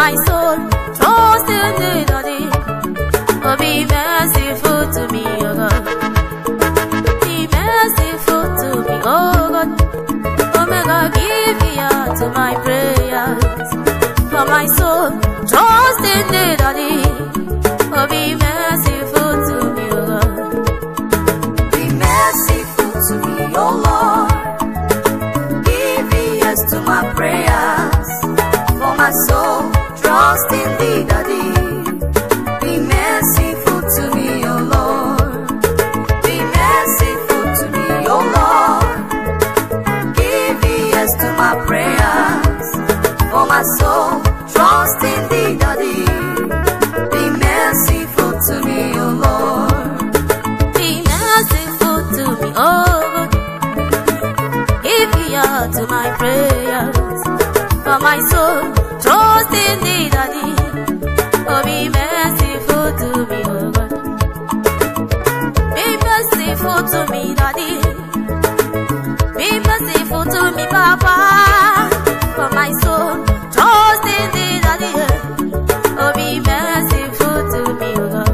my soul, trust in thee, Daddy. Oh, be merciful to me, oh God. Be merciful to me, oh God. Oh, may God give ear to my prayers. For my soul, trust in thee, Daddy. Oh, be merciful to me, oh God. Be merciful to me, oh Lord. Give ears to my prayers. For my soul, trust in thee, Daddy. Be merciful to me, oh Lord. Be merciful to me, oh Lord. Give ears to my prayers. For my soul, trust in thee, Daddy. Be merciful to me, oh Lord. Be merciful to me, oh God. Give ear to my prayers. For my soul, trust in thee, Daddy. Oh, be merciful to me, oh God. Be merciful to me, Daddy. Be merciful to me, Papa. For my soul, trust in thee, Daddy. Oh, be merciful to me, oh God.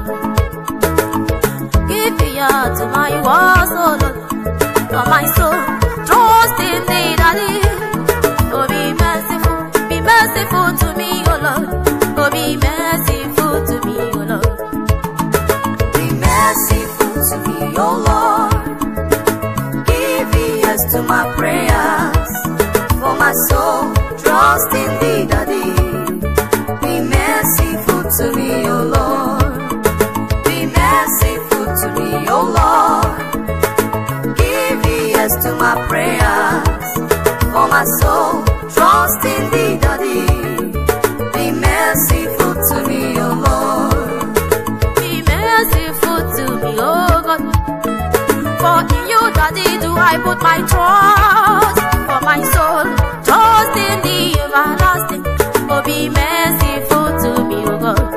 Give ear to my words, oh Lord. For my soul, trust in thee, Daddy. Oh, be merciful to me, oh Lord. Oh, be merciful to me, oh Lord. Be merciful to me, oh Lord. Give ears to my prayers. For my soul, trust in thee, Daddy. Be merciful to me, oh Lord. Be merciful to me, oh Lord. Give ears to my prayers. For my soul, trust in thee, Daddy. Be merciful to me, oh Lord. Be merciful to me, oh God. For in you, Daddy, do I put my trust. For my soul, trust in thee, everlasting. Oh, be merciful to me, oh God.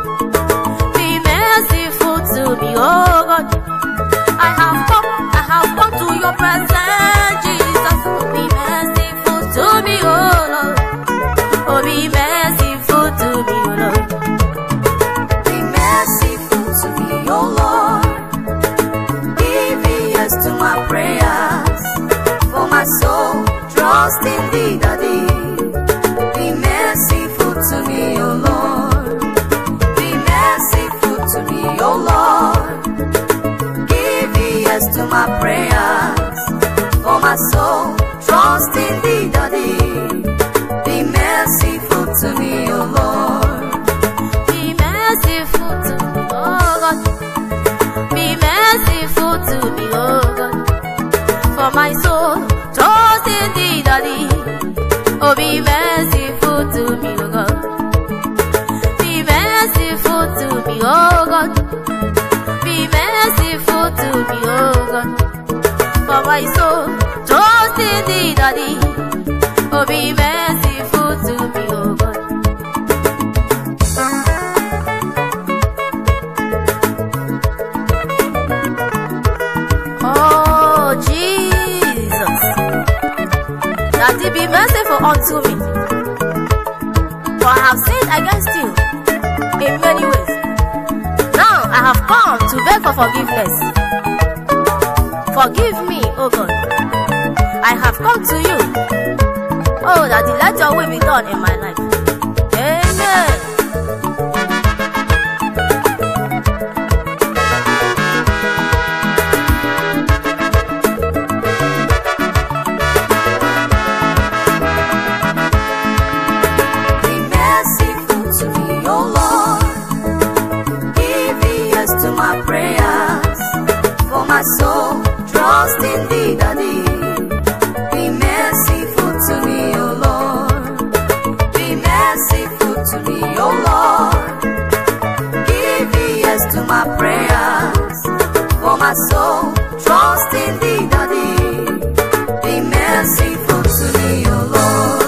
Be merciful to me, oh God. I have come to your presence, Jesus. Be merciful to me, oh Lord. Oh, be merciful to me, oh Lord. Be merciful to me, oh Lord. Give ears to my prayers. For my soul, trust in thee, Daddy. Be merciful to me, oh Lord. Be merciful to me, oh Lord. Give ears to my prayers. For my soul, trust in thee, Daddy. Be merciful to me, oh Lord. Be merciful to me, oh God. Be merciful to me, oh God. For my soul, trust in thee, Daddy. Oh, be merciful to me, oh God. Be merciful to me, oh God. Be merciful to me, oh God. For my soul, trust in thee, Daddy. Oh, be merciful to me, oh God. Oh, Jesus. Daddy, be merciful unto me. For I have sinned against you in many ways. Now I have come to beg for forgiveness. Forgive me, oh God. I have come to you. Oh, Daddy, let your will be done in my life. Amen. Be merciful to me, oh Lord. Give ears to my prayers. For my soul, trust in thee, Daddy. Be merciful to me, oh Lord. Be merciful to me, oh Lord. Give ears to my prayers. For my soul, trust in thee, Daddy. Be merciful to me, oh Lord.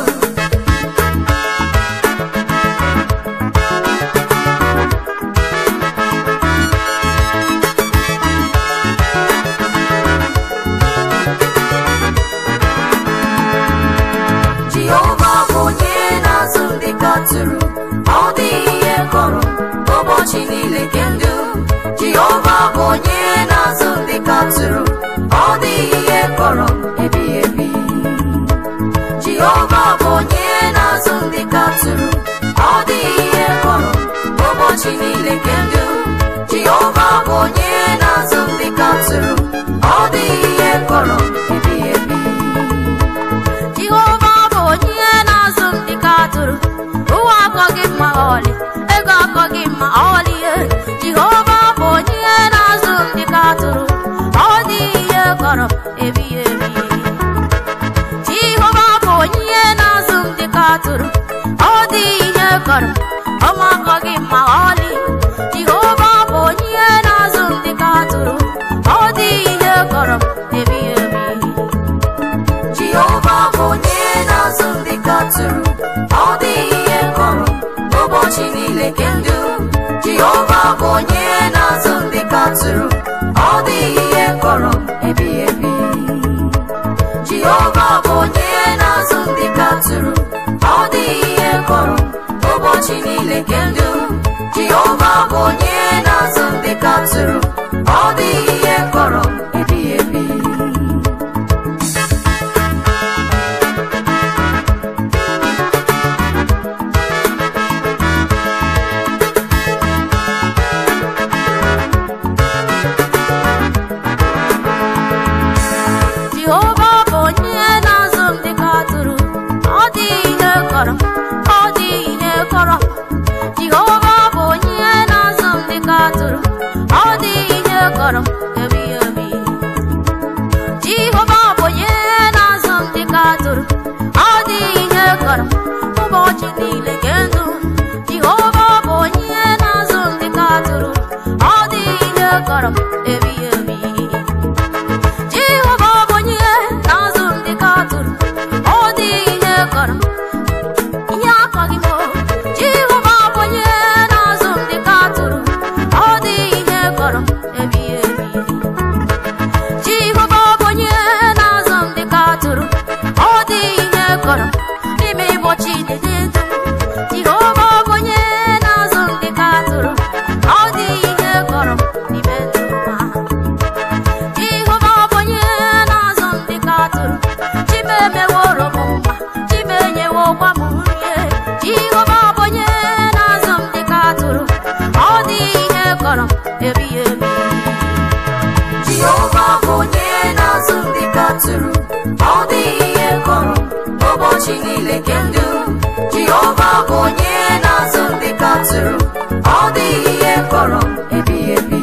Jehovah, Bonye, Nazum, the Katuru. ndị ka atụrụ, ọ dịghị ihe kọrọ ụbọchị niile nke ndụ. Jehova bụ onye na-azụ ndị ka atụrụ, ọ dịghị ihe kọrọ ebighị ebi. Jehova bụ onye na-azụ ndị ka atụrụ, ụwa akọghị mma ọlị, ego akọghị mma ọlị. Jehova bụ onye na-azụ ndị ka atụrụ, ọ dịghị ihe kọrọ ebighị ebi. Jehova bụ onye na-azụ ndị ka atụrụ, ọ dịghị ihe kọrọ ọma akọghị mma ọlị. Jehova bụ onye na-azụ ndị ka atụrụ, ọ dịghị ihe kọrọ ebighị ebi. Jehova bụ onye na-azụ ndị ka atụrụ, ọ dịghị ihe kọrọ ụbọchị niile nke ndụ. Jehova bụ onye na-azụ ndị ka atụrụ, ọ dịghị ihe kọrọ ebighị ebi. Jehova bụ onye na-azụ ndị ka atụrụ, ọ dịghị ihe kọrọ ụbọchị niile nke ndụ. Jehova bụ onye na-azụ ndị ka atụrụ, ọ dịghị ihe kọrọ ebighị ebi. Jehova bụ onye na-azụ ndị ka atụrụ, ọ dịghị ihe kọrọ, ọ dịghị ihe kọrọ. Jehova bụ onye na-azụ ndị ka atụrụ, ọ dịghị ihe kọrọ ebighị ebi. Jehova bụ onye na-azụ ndị ka atụrụ, ọ dịghị ihe kọrọ ụbọchị niile nke ndụ. Jehova bụ onye na-azụ ndị ka atụrụ, ọ dịghị ihe kọrọ ebighị ebi. Jehova bụ onye na-azụ ndị ka atụrụ, ọ dịghị ihe kọrọ ihe akọghị m. Jehova bụ onye na-azụ ndị ka atụrụ, ọ dịghị ihe kọrọ ebighị ebi. Jehova bụ onye na-azụ ndị ka atụrụ, ọ dịghị ihe kọrọ n'ime ụbọchị dị ndụ. Jehova bụ onye na-azụ ndị ka atụrụ, ọ dịghị ihe kọrọ n'ime ndụ ha. Jehova bụ onye na-azụ ndị ka atụrụ, Chibe emeworo m mma, Chibe enyewokwa m nri. Jehova bụ onye na-azụ ndị ka atụrụ, ọ dịghị ihe kọrọ ebighị ebi. Jehova bụ onye na-azụ ndị ka atụrụ, ọ dịghị ihe kọrọ ụbọchị niile nke ndụ. Jehova bụ onye na-azụ ndị ka atụrụ, ọ dịghị ihe kọrọ ebighị ebi.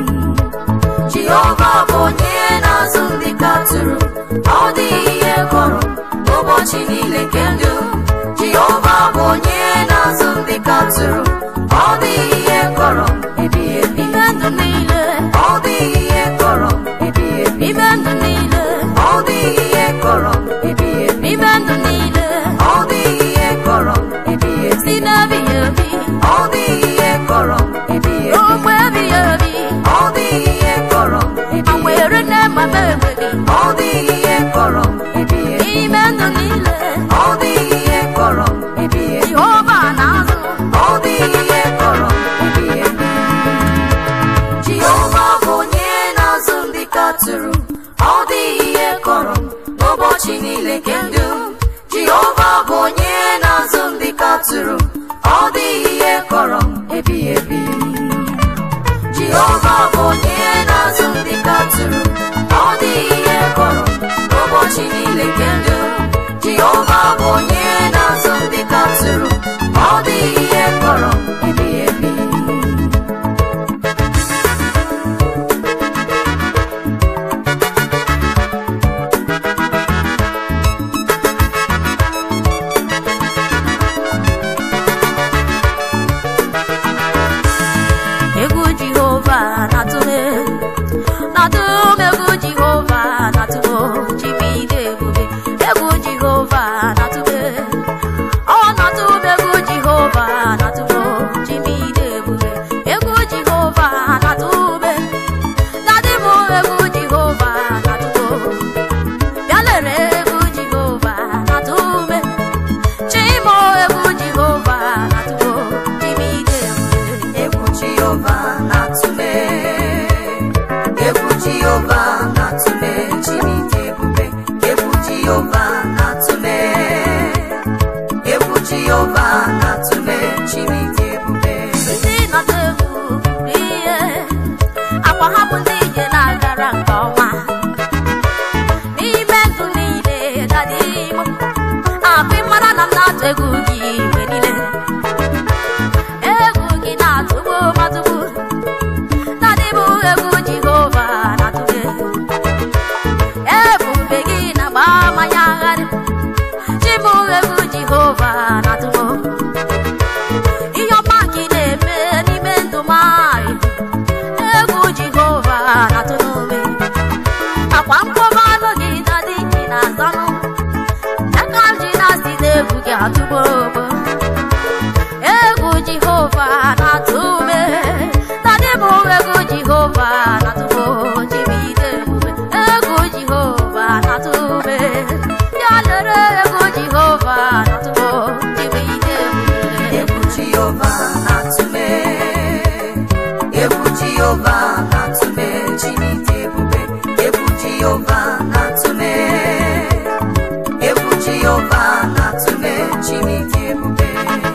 Jehova bụ onye na-azụ ndị ka atụrụ, ọ dịghị ihe kọrọ ụbọchị niile nke ndụ. Jehova bụ onye na-azụ ndị ka atụrụ, ọ dịghị ihe kọrọ ebighị ebi. Ime ndụ niile, ọ dịghị ihe kọrọ ebighị ebi. Ime ndụ niile, ọ dịghị ihe kọrọ ebighị ebi. Ime ndụ niile, ọ dịghị ihe kọrọ ebighị ebi. Si n'ebighị ebi, ọ dịghị ihe kọrọ ebighị ebi. Ogbe ebighị ebi, ọ dịghị ihe kọrọ ebighị ebi. Awere na-ememe enweghị, ọ dịghị ihe kọrọ ebighị ebi. Ime ndụ niile, ọ dịghị ihe kọrọ ebighị ebi. Jehova na-azụ, ọ dịghị ihe kọrọ ebighị ebi. Jehova bụ onye na-azụ ndị ka atụrụ, ọ dịghị ihe kọrọ ụbọchị niile nke ndụ. Jehova bụ onye na-azụ ndị ka atụrụ, ọ dịghị ihe kọrọ ebighị ebi. Jehova bụ onye na-azụ ndị ka atụrụ, ọ dịghị ihe kọrọ ụbọchị niile nke ndụ. Jehova bụ onye na-azụ ndị ka atụrụ, ọ dịghị ihe kọrọ ebighị ebi. Egwu Jehova na-atụ m egwu Jehova na-atụ egwu gị mgbe niile. Egwu gị na-atụgbu matụgbu. Daddy bụ egwu Jehova na-atụgbu. Ebube gị na-agba mmanya agharị. Chi bụ egwu Jehova na-atụgbu. Ihe ọma gị na-eme n'ime ndụ m anyị. Egwu Jehova na-atụgbu. Akwa mkpọba anụ gị daddy gị na-azanụ. Aka ji na-asị n'egwu gị atụgbu. Egwu Jehova na-atụgbu. Daddy bụ egwu Jehova na-atụgbu. Jimide ebube. Egwu Jehova na-atụgbu. Ya lere egwu Jehova na-atụgbu. Jimide ebube. Egwu Jehova na-atụgbu. Egwu Jehova na-atụgbu. Jimide ebube. Egwu Jehova na-atụgbu. Egwu Jehova na-atụgbu. Jimide ebube.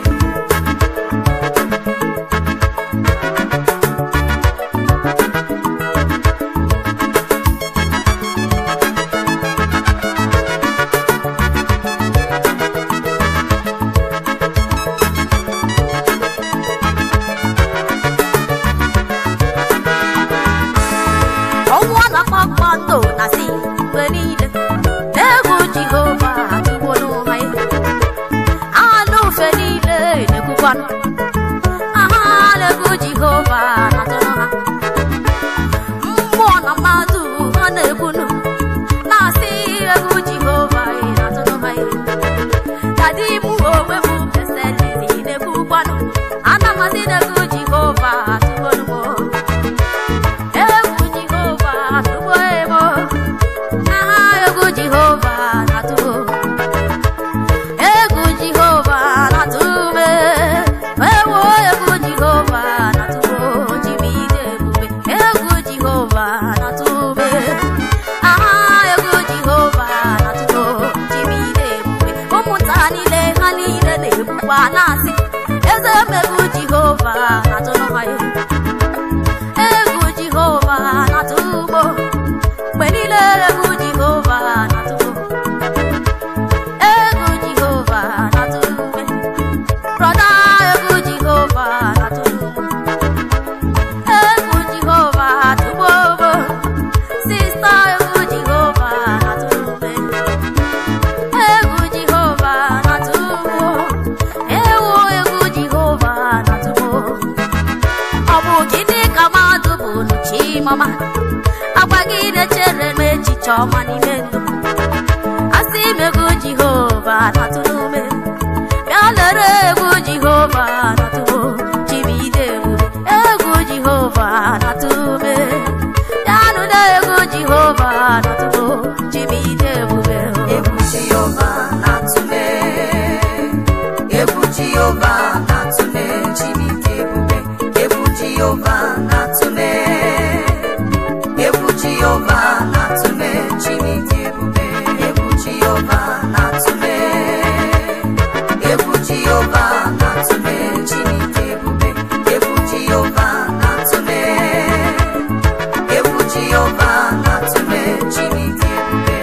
Ọnwa na kpakpando na-asị mgbe niile. Egwu Jehova atụgbu n'ụwa ya. Anụ ufe niile na-ekwukwanụ. Aha na-egwu Jehova na-atụrụ ha. Mmụọ na mmadụ ha na-ekwunu. Na-asị egwu Jehova na-atụrụ ha ya. Daddy mụ onwe m peselizi na-ekwukwanụ. Ana m asị n'egwu Jehova atụgbu n'ụwa. Egwu Jehova atụgbu ebo. Aha egwu Jehova na-atụgbu. Egwu Jehova na-atụgbu. Ewo egwu Jehova na-atụgbu. Jimide ebube. Egwu Jehova na-atụgbu. Aha egwu Jehova na-atụgbu. Jimide ebube. Ụmụnta niile ha niile na-egbukwa na-asị eze m egwu Jehova na-atụrụ ha ya. Egwu Jehova na-atụgbu. Mgbe niile egwu Jehova na-atụgbu. Egwu Jehova na-atụgbu. Brother, egwu Jehova na-atụgbu. Egwu Jehova atụgbu. Sister, egwu Jehova na-atụgbu. Egwu Jehova na-atụgbu. Ewo egwu Jehova na-atụgbu. Ọ bụ gịnị ka mmadụ bụ n'uchi mama? Agwa gị na-echere m echiche ọma n'ime ndụ. Asị m egwu Jehova na-atụgbu. Bịa lere egwu Jehova na-atụgbu. Jimide ebube. Egwu Jehova na-atụgbu. Bịa nụda egwu Jehova na-atụgbu. Jimide ebube. Egwu Jehova na-atụgbu. Egwu Jehova na-atụgbu. Jimide ebube. Egwu Jehova na-atụgbu. Egwu Jehova na-atụgbu. Jimide ebube. Egwu Jehova na-atụgbu. Egwu Jehova na-atụgbu. Jimide ebube. Egwu Jehova na-atụgbu. Egwu Jehova na-atụgbu. Jimide ebube.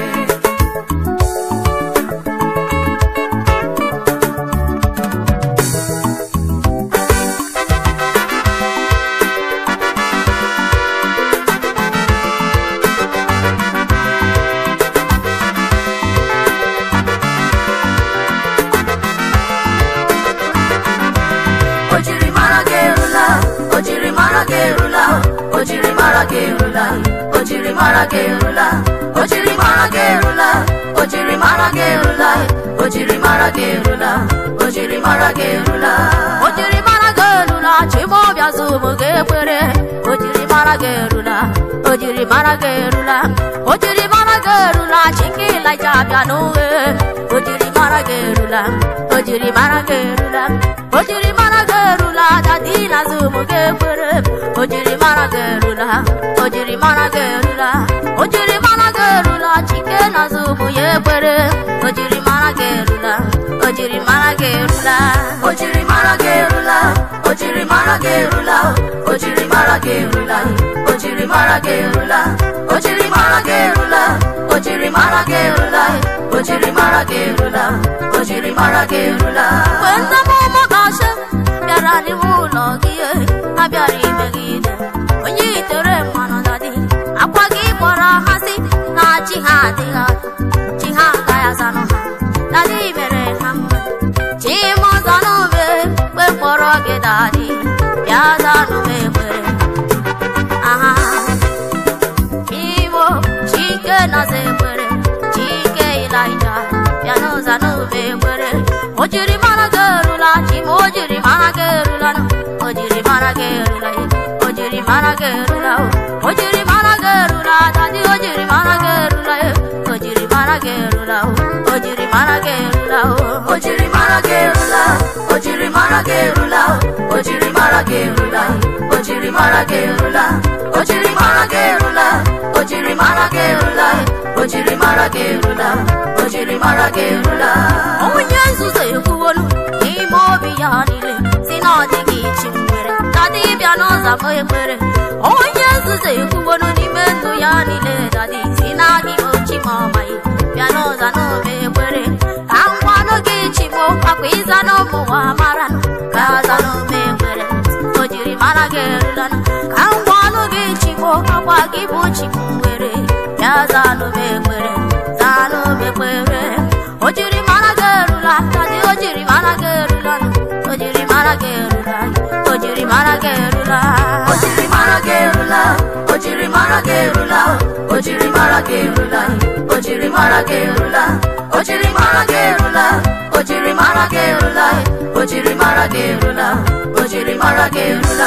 Ojirimara gị erula. Ojirimara gị erula. Ojirimara gị erula. Ojirimara gị erula. Ojirimara gị erula. Ojirimara gị erula. Ojirimara gị erula. Ojirimara gị erula. Ojirimara gị erula. Chimobịa zụmụ gị ekwere. Ojirimara gị erula. Ojirimara gị erula. Ojirimara gị erula. Chike Ịlaịja abịa n'uwe. Ojirimara gị erula. Ojirimara gị erula. Ojirimara gị erula. Daddy na zụmụ gị ekwere. Ojirimara gị erula. Ojirimara gị erula. Ojirimara gị erula. Chike na zụmụ ya ekwere. Ojirimara gị erula. Ojirimara gị erula. Ojirimara gị erula. Ojirimara gị erula. Ojirimara gị erula. Ojirimara gị erula. Ojirimara gị erula. Ojirimara gị erula. Ojirimara gị erula. ojiri mara gị erula. Kwenta mụmụ gashe bịara n'ime ụlọ gị abịara imegide onye itere mmanụ dadi akwa gị kpọrọ ha si na chi ha adịghị atụ chi ha agaghị azanụ ha dadi mere ha mma chi m zanụ m ekpe kpọrọ gị dadi bịa zanụ m ekpere aha Iwo chike naza ekpere chike Ịlaịja bịa n'ụzanụ m ekpere o jiri mara gị erula chi m o jiri mara gị erula o jiri mara gị erula o jiri mara gị erula o jiri mara gị erula dadi o jiri mara gị erula o jiri mara gị erula o jiri mara gị erula o jiri mara gị erula o jiri mara gị erula o jiri mara gị erula o jiri mara gị erula o jiri mara gị erula o jiri mara gị erula o jiri mara gị erula o jiri mara gị erula. Onye nzuzo ekwuwolu n'ime obi ya niile si na ọ dịghị chi nwere dadi bịa n'ụzọ m ekpere onye nzuzo ekwuwolu n'ime ndụ ya niile dadi si na gị ochi ma ọmaghị bịa n'ụzọ n'ome ekpere ka ngwanụ gị chi m akwa ịza n'ụmụnwa mara ka aza n'ome ekpere o jiri mara gị erula ka ngwanụ gị chi m akwa gị bụ chi m nwere bịa zanụ m ekpere zanụ m ekpere o jiri mara gị erula dadi o jiri mara gị erula o jiri mara gị erula o jiri mara gị erula o jiri mara gị erula o jiri mara gị erula o jiri mara gị erula o jiri mara gị erula o jiri mara gị erula o jiri mara gị erula o jiri mara gị erula o jiri mara gị erula.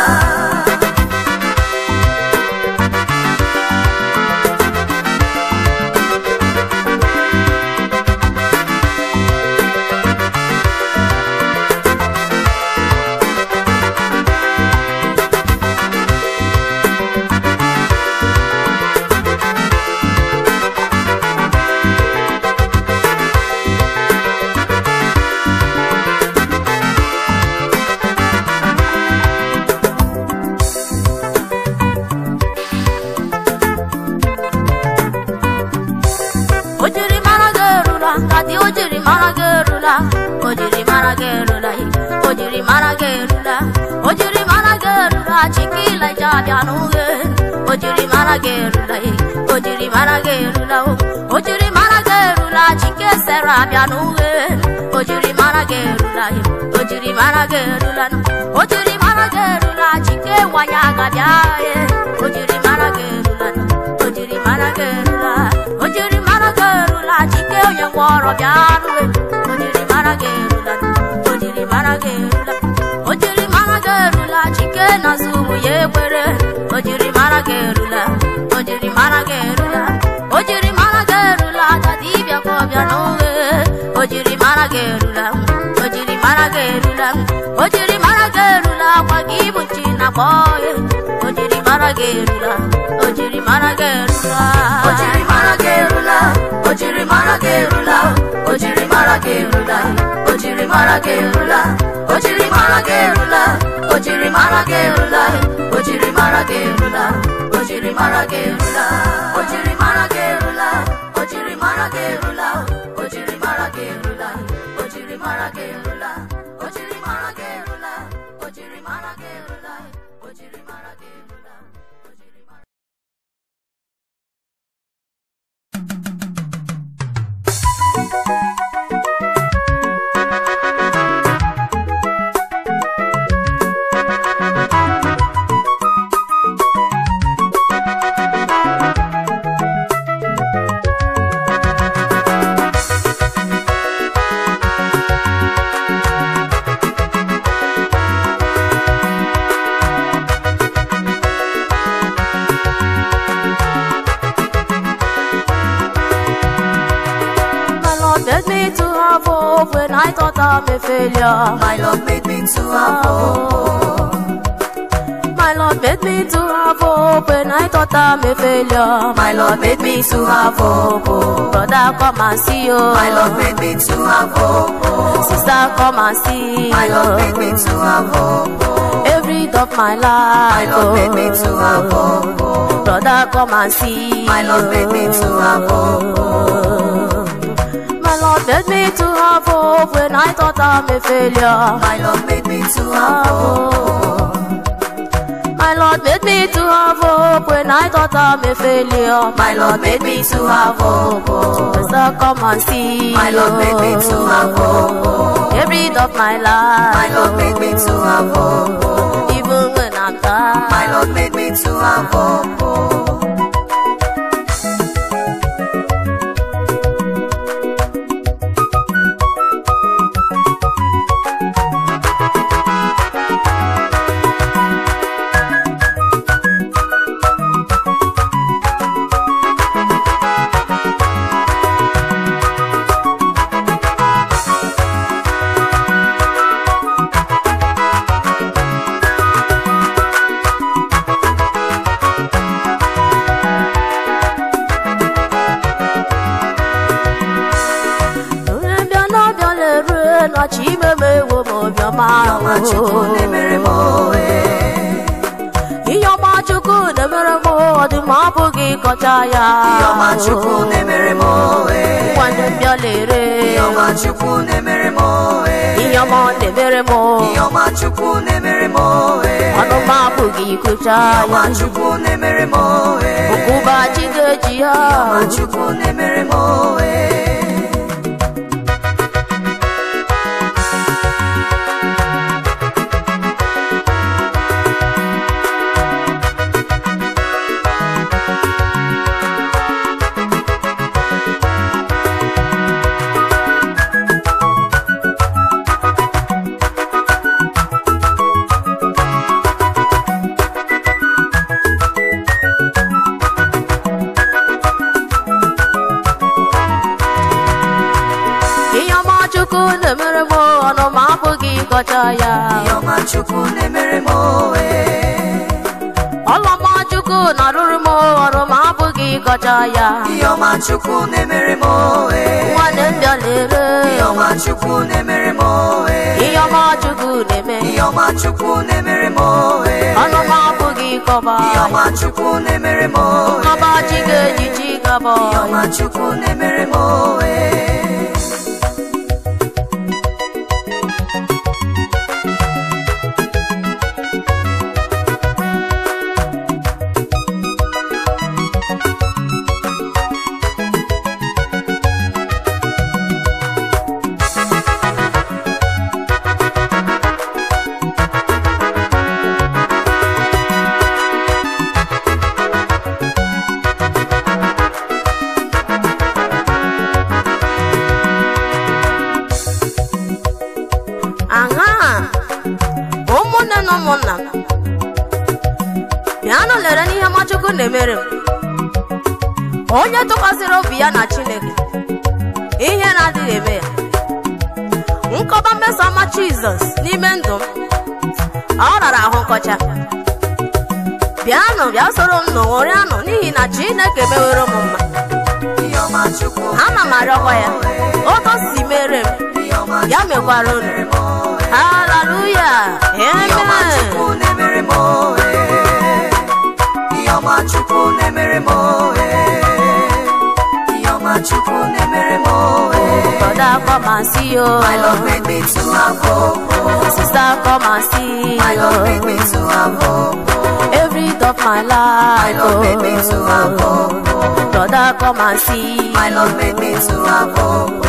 O jiri mara gị erula o jiri mara gị erula o jiri mara gị erula chike Ịlaịja bịa n'ughe o jiri mara gị erula o jiri mara gị erula o jiri mara gị erula chike Sera bịa n'ughe o jiri mara gị erula o jiri mara gị erula o jiri mara gị erula chike nwanyị aga bịa o jiri mara gị erula o jiri mara gị erula o jiri mara gị erula chike onye ngwọrọ bịa n'ughe o jiri mara gị erula o jiri mara gị erula o jiri mara gị erula chike na-azụ ụmụ ya ekwere o jiri mara gị erula o jiri mara gị erula o jiri mara gị erula dadi bịa ka ọ bịa n'ughe o jiri mara gị erula o jiri mara gị erula o jiri mara gị erula kwa gị bụ chi na-akpọ ya o jiri mara gị erula o jiri mara gị erula o jiri mara gị erula o jiri mara gị erula o jiri mara gị erula o jiri mara gị erula o jiri mara gị erula o jiri mara gị erula o jiri mara gị erula o jiri mara gị erula o jiri mara gị erula o jiri mara gị erula o jiri mara gị erula o jiri mara gị erula o jiri mara gị erula o jiri mara gị erula o jiri mara gị erula. When I thought I'm a failure, my Lord made me to have hope. My Lord made me to have hope. When I thought I'm a failure, my Lord made me to have hope. Brother, come and see you. My Lord made me to have hope. Sister, come and see. My Lord made me to have hope. Every day of my life, my Lord made me to have hope. Brother, come and see. My Lord made me to have hope. My Lord made me to have hope. hope when I thought I'm a failure. My Lord made me to have hope. My Lord made me to have hope when I thought I'm a failure. My Lord made me to have hope. So come and see. My Lord made me to have hope. Every day of my life. My Lord made me to have hope. Even when I'm tired. My Lord made me to have hope. Iyoma Chukwu nemere mo Wande biolere Iyoma Chukwu nemere mo Iyoma nemere mo Iyoma Chukwu nemere mo Ano mabugi kuchaya Iyoma Chukwu nemere mo Ukuba chigejiya Iyoma Chukwu nemere mo Iyoma Chukwu nemere mo Oloma Chukwu naruru mo Ono mabugi kochaya Iyoma Chukwu nemere mo Wande biolere Iyoma Chukwu nemere mo Iyoma Chukwu neme Iyoma Chukwu nemere mo Ono mabugi koba Iyoma Chukwu nemere mo Koba chigeji chigabo Iyoma Chukwu nemere mo nemere onye tụkwasịrị obi ya na Chineke ihe na-adịghị eme ya nkọba mmeso ọma Jizọs n'ime ndụ m ọ rara ahụ nkọcha bịa soro m n'ụrịanụ n'ihi na Chineke mewere m mma ana m arịọkwa ya otu si mere m ya mekwara unu haleluya amen Iyoma Chukwu nemere mo Iyoma Chukwu nemere mo Brother, come and see you. My Lord made me to have hope. Sister, come and see. My Lord made me to have hope. Every day of my life. My Lord made me to have hope. Brother, come and see. My Lord made me to have hope.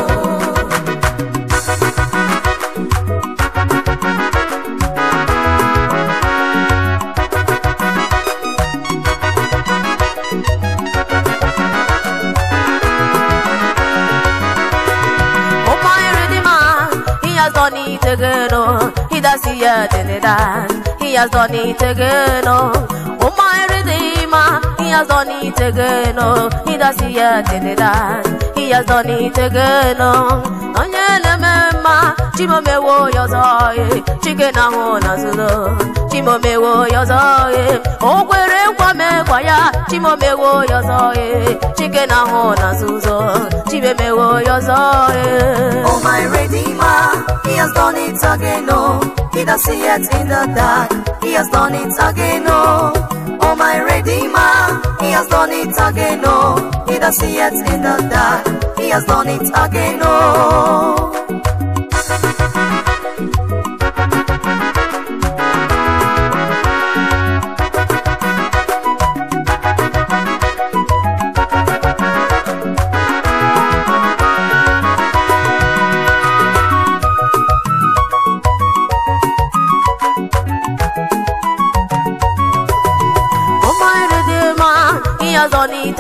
He does see it in that. He has done it again. Oh my Redeemer, He has done it again. He does see it in that. He has done it again. Onyele mema, chimomewo yozoe, chicken ahona zulo, chimomewo yozoe, okwere kwame kwaya, chimomewo yozoe, chicken ahona zuzo, chimemewo yozoe. Oh my Redeemer, He has done it again, oh. He does see it in the dark. He has done it again, oh. Oh my Redeemer, He has done it again, oh. He does see it in the dark. He has done it again, oh.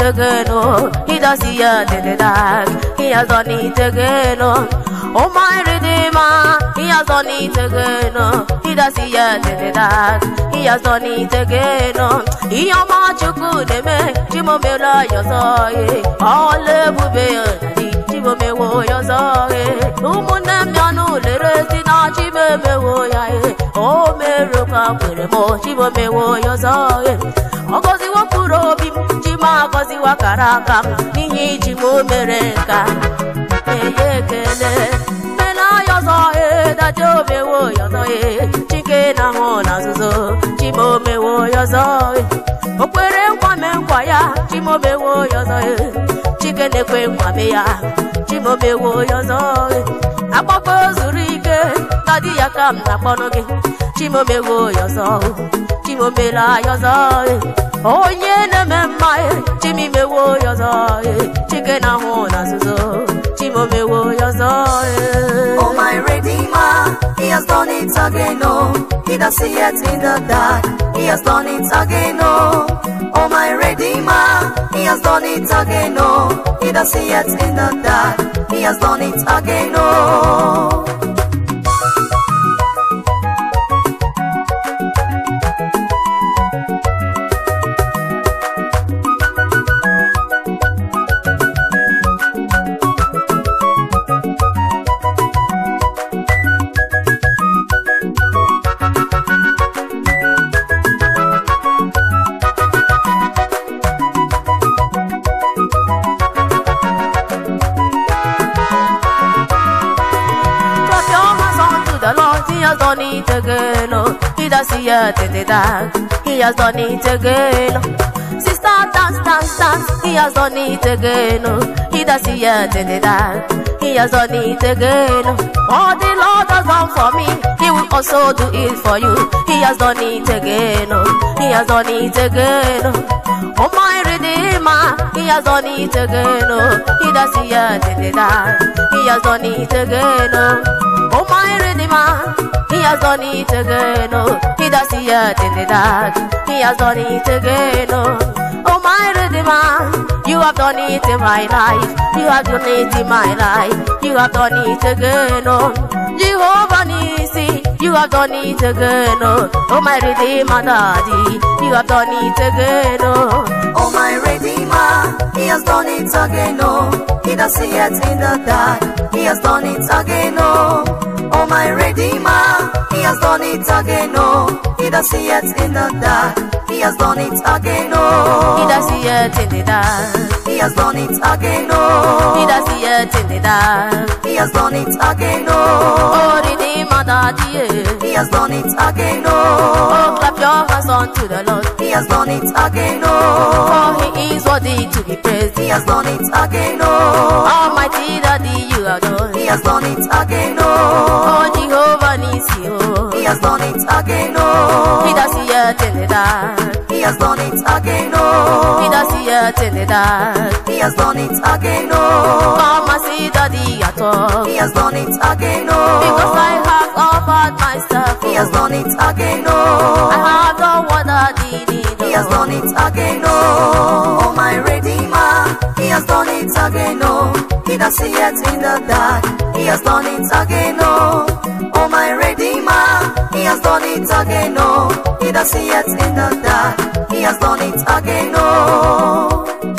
again, oh. He does see it in the dark. He has done it again, oh. Oh my Redeemer, He has done it again, oh. He does see it in the dark. He has done it again, oh. He am a chukudeme, Jimomela, your soy, all the bube, Jimome, your soy. Umunam Yanu, the rest in our Jimome, oh, Meruka, Puremo, Jimome, your soy. Ogozi wa kurobi, Jima, Gozi wa karakam, Nihi Jimo Merenka, Yekele. That you may wo your soy, chicken and hona so, Jimo me wo your soy. Okwere woman kwaya, Jimo me wo your soy, chicken a queen wamea, Jimo me wo your soy. Apoko Zurike, Nadia come Naponogi, Jimo me wo your soy, Jimo me la your soy. Oh, yeah, my Jimmy me wo your soy, chicken and hona so, Jimo me wo your soy. Oh, my Redeemer, He has done it again, oh. He does see it in the dark. He has done it again, oh. Oh, my Redeemer, He has done it again, oh. He does see it in the dark. He has done it again, oh. He has done it again, oh. He does see it in the dark. He has done it again, oh. Sister, dance, dance, dance. He has done it again, oh. He does see it in the dark. He has done it again, oh. All the Lord has done for me, He will also do it for you. He has done it again, oh. He has done it again, oh. Oh my Redeemer, He has done it again, oh. He does see it in the dark. He has done it again, oh. Oh my Redeemer, He has done it again, oh. He does see it in the dark. He has done it again, oh. Oh my Redeemer, You have done it in my life. You have done it in my life. You have done it again, oh. Jehovah Nisi, You have done it again, oh. Oh my Redeemer, Daddy, You have done it again, oh. Oh my Redeemer, He has done it again, oh. He does see it in the dark. He has done it again, oh. Oh my Redeemer, He has done it again, oh. He does see it in the dark. He has done it again, oh. He does see it in the dark. He has done it again, oh. He does see it in the dark. He has done it again, oh. Oh, Redeemer, Daddy, He has done it again, oh, oh. clap your hands unto the Lord. He has done it again, oh. For He is worthy to be praised. He has done it again, oh. Almighty Daddy, You have done. He has done it again, oh. Oh, Jehovah Nisi, oh. He has done it again, oh. He does see it in the dark. He has done it again, oh. He does see it in the dark. He has done it again, oh. Come and see Daddy at all. He has done it again, oh. Because I have offered myself. He has done it again, oh. I have done what Daddy needs. He has done it again, oh. Oh my Redeemer, He has done it again, oh. He does see it in the dark. He has done it again, oh. Oh my Redeemer, He has done it again, oh. He does see it in the dark. He has done it again, oh.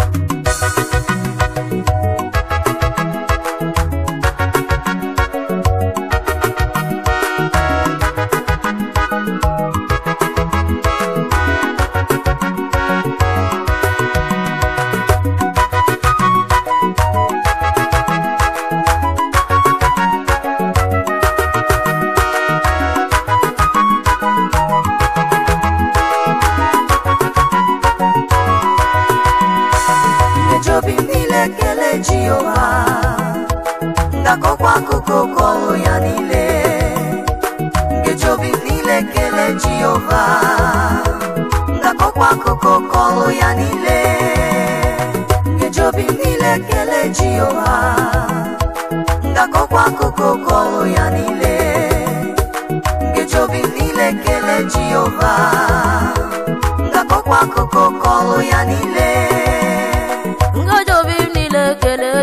Ngakokwa kukoko ya nile Ngejobi nile kele Jehovah Ngakokwa kukoko ya nile Ngejobi nile kele Jehovah Ngakokwa kukoko ya nile Ngejobi nile kele Jehovah Ngakokwa kukoko ya nile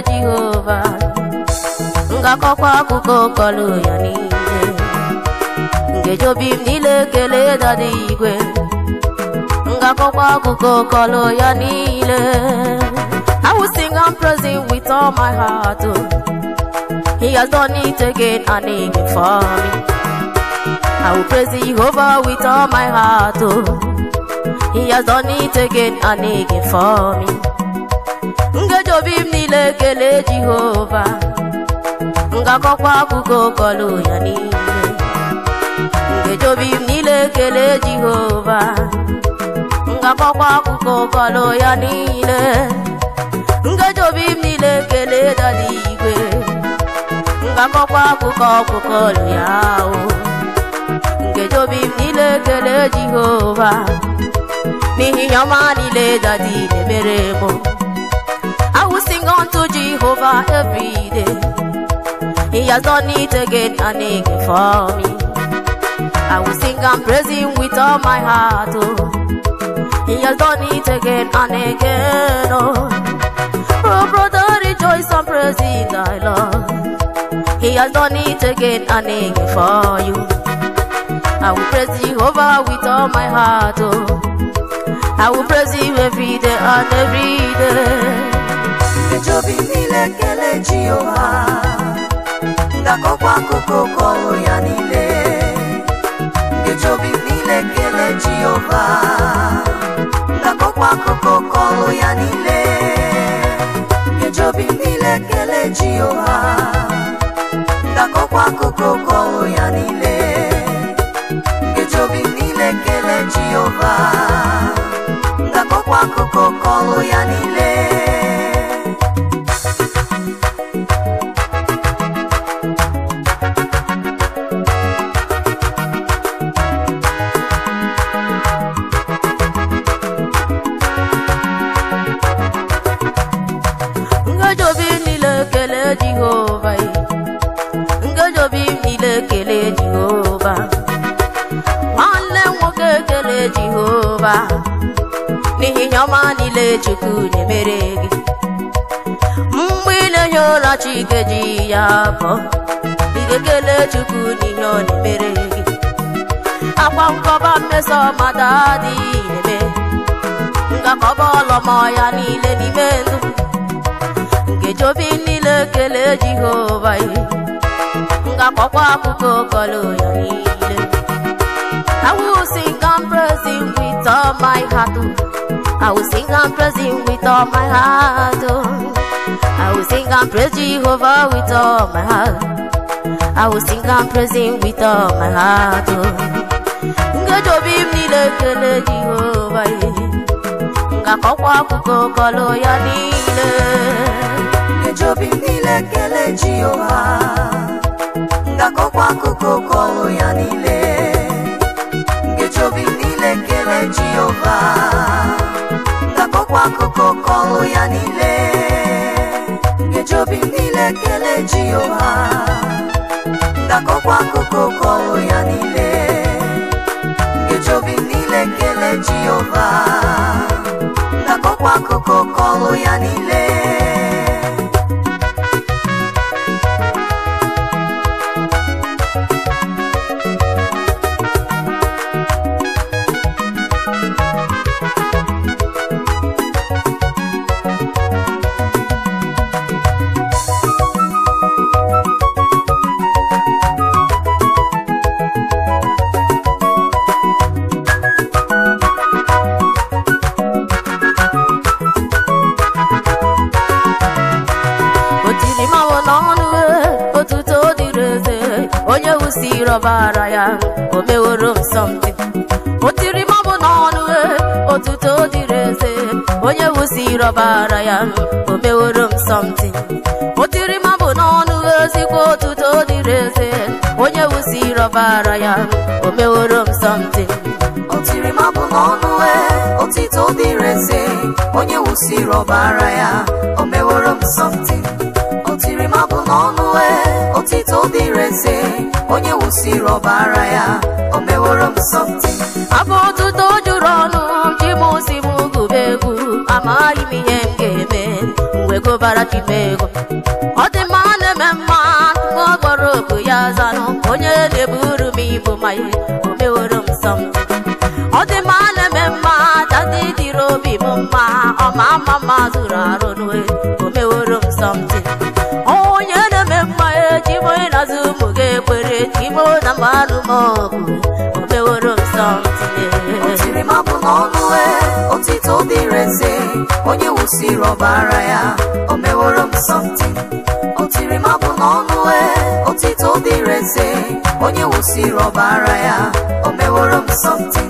Jehova ngakọkwa akụkọ kọlụ ya niile ngeji obi m niile kelee dada igwe ngakọkwa akụkọ kọlụ ya niile I will sing and praise him with all my heart. He has done it again and again for me. I will praise Jehovah with all my heart. He has done it again and again for me. Ngejobi m niile kelee Jehova ngakọkwa akụkọ kọlụ ya niile ngejobi m niile kelee Jehova ngakọkwa akụkọ kọlụ ya niile ngejobi m niile kelee dada igwe ngakọkwa akụkọ kọlụ ya ngejobi m niile kelee Jehova n'ihi ya ọma niile dada na-emere m. I will sing unto Jehovah every day. He has done it again and again for me. I will sing and praise him with all my heart. He has done it again and again. Oh, brother, rejoice and praise him, thy Lord. He has done it again and again for you. I will praise Jehovah with all my heart. I will praise him every day and every day. Ngejobi niile kelee Jehova ngakọkwa akụkọ kọlụ ya niile ngejobi niile kelee Jehova ngakọkwa akụkọ kọlụ ya niile ngejobi niile kelee Jehova ngakọkwa akụkọ kọlụ ya niile ngejobi niile kelee Jehova ngakọkwa akụkọ kọlụ ya niile. Jehova ngejobi m niile kelee Jehova nwanne nwoke kelee Jehova n'ihi ihe ọma niile Chukwu na-emere gị mgbe ị na-ehi ụra Chike ji ya bọ ị ga-ekele Chukwu n'ihe ọ na-emere gị akwa nkọba mmeso mmadụ adịghị eme ngakọba ọlọmọ ya niile n'ime ndụ ngejobi niile kelee Jehova ngakọkwa akụkọ kọlụ ya niile. I will sing and praise him with all my heart. I will sing and praise him with all my heart. I will sing and praise Jehovah with all my heart. I will sing and praise him with all my heart. Ngejobi m niile kelee Jehova ngakọkwa akụkọ kọlụ ya niile. Ngejobi m niile kelee Jehova ngakọkwa akụkọ kọlụ ya niile ngejobi m niile kelee Jehova ngakọkwa akụkọ kọlụ ya niile ngejobi m niile kelee Jehova ngakọkwa akụkọ kọlụ ya niile ngejobi m niile kelee Jehova ngakọkwa akụkọ kọlụ ya niile. onye wusiri ọbara ya o meworo m something o tiri mabụ n'ọnụ otuto dịrị eze onye wusiri ọbara ya o meworo m something o tiri mabụ n'ọnụ ezigbo otuto dịrị eze onye wusiri ọbara ya o meworo m something o tiri mabụ n'ọnụ otuto dịrị eze onye wusiri ọbara ya o meworo m something o tiri mabụ n'ọnụ otito dịrị eze onye wusiri ọbara ya o meworo m something abụ otuto juru ọnụ ji m si m gụba egwu amaghị m ihe m ga-eme mgbe ego bara chimego ọ dị mma na-eme mma nwa gbọrọ okwu ya zanụ onye na-eburu m ibu ma ihe o meworo m something ọ dị mma na-eme mma dadi dịrị obi m mma ọma mma mma zụrụ arụ n'uwe o meworo m something onye na-eme mma ejimo ịnazụ ụmụ gị ekwere jimo na mmanụ m ọgụ o meworo m something otiri mabụ n'ọnụ otito dịrị eze onye wụsiri ọbara ya o meworo m something otiri mabụ n'ọnụ otito dịrị eze onye wụsiri ọbara ya o meworo m something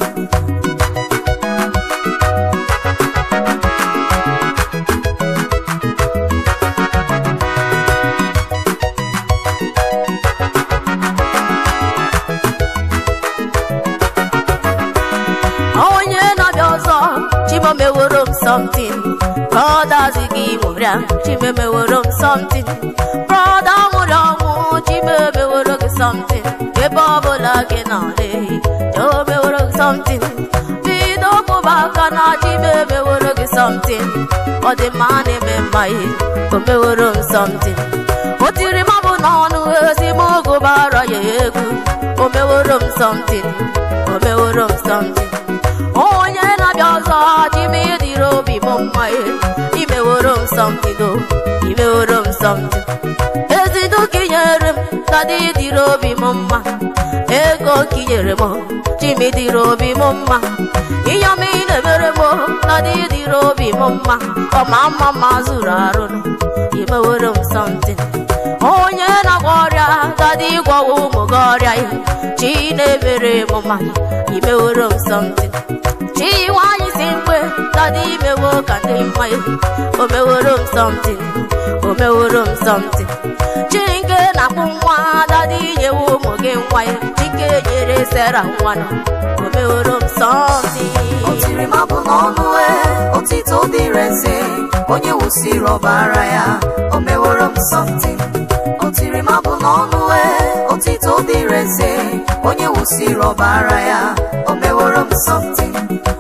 meworo m something brothers gị nwụrịa chime meworo m something brother nwụrụ ọnwụ chime meworo gị something ebe ọbụla gị nọle o meworo gị something bido kwụba aka na chime meworo gị something ọ dị mma na-eme mma ihe o meworo m something o tiri mabụ n'ọnụ ezi m gụbara ya egwu o meworo m something o meworo m something onye na-abịa ọzọ chime dịrị obi m mma imeworo m something o imeworo m something ezidu kinyere m dadi dịrị obi m mma ego kinyere m chime dịrị obi m mma ihe ọma ị na-emere m dadi dịrị obi m mma ọma mma mma zụrụ arụ imeworo m something onye na-agwọ ọrịa dadi gwọwa ụmụ gị ọrịa ya chi na-emere m mma imeworo m something chi nwanyị si mgbe dadi imewo ka ndị mma ya o meworo m something o meworo m something chi nke na-akpụ nwa dadi nyewe ụmụ gị nwa ya chike nyere Sera nwa nọ o meworo m something otiri mabụ n'ọnụ otito dịrị eze onye wụsiri ọbara ya o meworo m something otiri mabụ n'ọnụ otito dịrị eze onye wụsiri ọbara ya o meworo m something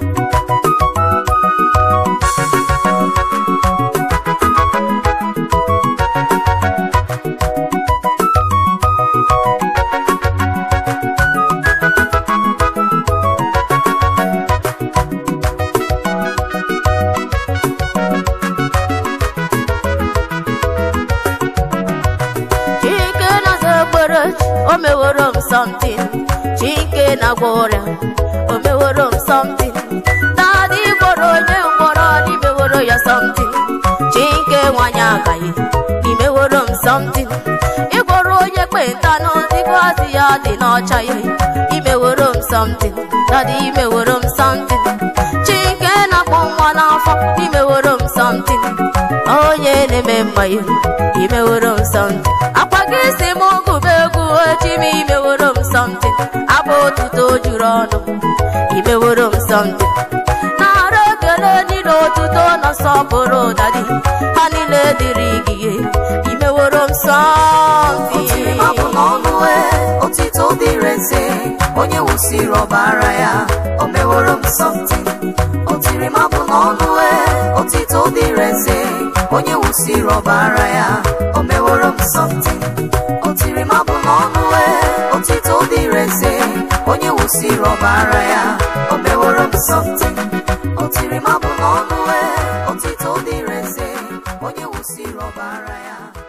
o meworo m something chike na-agwọ ọrịa o meworo m something dadi gwọrọ onye ngwọrọ dị meworo ya something chike nwanyị agaghị imeworo m something ịgwọrọ onye kpenta n'ọdịgwazi ya dị n'ọcha ya imeworo m something dadi imeworo m something chike na-akpọ nwa n'afọ imeworo m something onye na-eme mma ya imeworo m something akwa gị si m gụba egwu chime imeworo m something abụ otuto juru ọnụ imeworo m something nara ekele niile otuto na nsọpụrụ dadi ha niile dịrị gị imeworo m something otiri mabụ n'ọnụ otito dịrị eze onye wụsiri ọbara ya o meworo m something otiri mabụ n'ọnụ otito dịrị eze onye wụsiri ọbara ya o meworo m something otiri mabụ n'ọnụ otito dịrị eze onye wụsiri ọbara ya o meworo m something otiri mabụ n'ọnụ otito dịrị eze onye wụsiri ọbara ya